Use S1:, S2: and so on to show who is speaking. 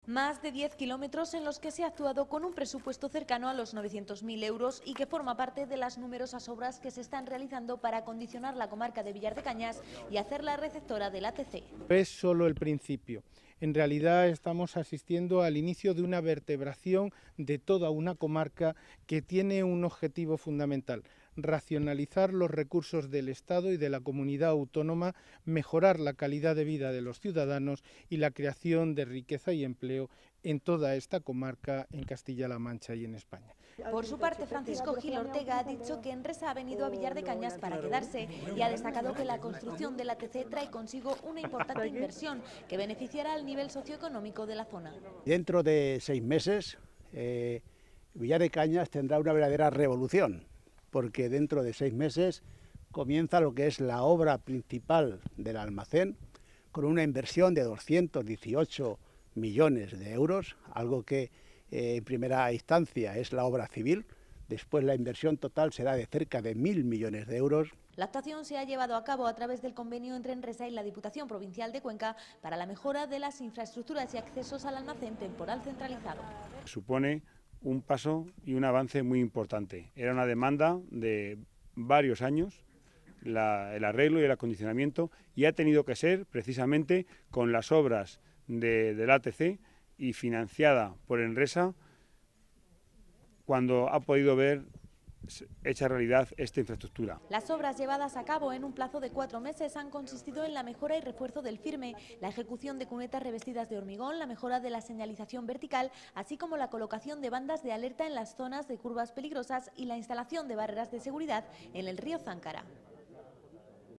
S1: Más de 10 kilómetros en los que se ha actuado con un presupuesto cercano a los 900.000 euros y que forma parte de las numerosas obras que se están realizando para acondicionar la comarca de Villar de Cañas y hacerla receptora del ATC.
S2: Es solo el principio. En realidad estamos asistiendo al inicio de una vertebración de toda una comarca que tiene un objetivo fundamental: racionalizar los recursos del Estado y de la comunidad autónoma, mejorar la calidad de vida de los ciudadanos y la creación de riqueza y empleo en toda esta comarca, en Castilla-La Mancha y en España.
S1: Por su parte, Francisco Gil Ortega ha dicho que Enresa ha venido a Villar de Cañas para quedarse y ha destacado que la construcción del ATC trae consigo una importante inversión que beneficiará al nivel socioeconómico de la zona.
S3: Dentro de 6 meses, Villar de Cañas tendrá una verdadera revolución, porque dentro de 6 meses comienza lo que es la obra principal del almacén, con una inversión de 218 millones de euros, algo que en primera instancia es la obra civil. Después la inversión total será de cerca de 1.000 millones de euros.
S1: La actuación se ha llevado a cabo a través del convenio entre Enresa y la Diputación Provincial de Cuenca para la mejora de las infraestructuras y accesos al almacén temporal centralizado.
S4: Supone un paso y un avance muy importante. Era una demanda de varios años, el arreglo y el acondicionamiento, y ha tenido que ser precisamente con las obras del ATC y financiada por Enresa cuando ha podido ver hecha realidad esta infraestructura.
S1: Las obras llevadas a cabo en un plazo de 4 meses han consistido en la mejora y refuerzo del firme, la ejecución de cunetas revestidas de hormigón, la mejora de la señalización vertical, así como la colocación de bandas de alerta en las zonas de curvas peligrosas y la instalación de barreras de seguridad en el río Záncara.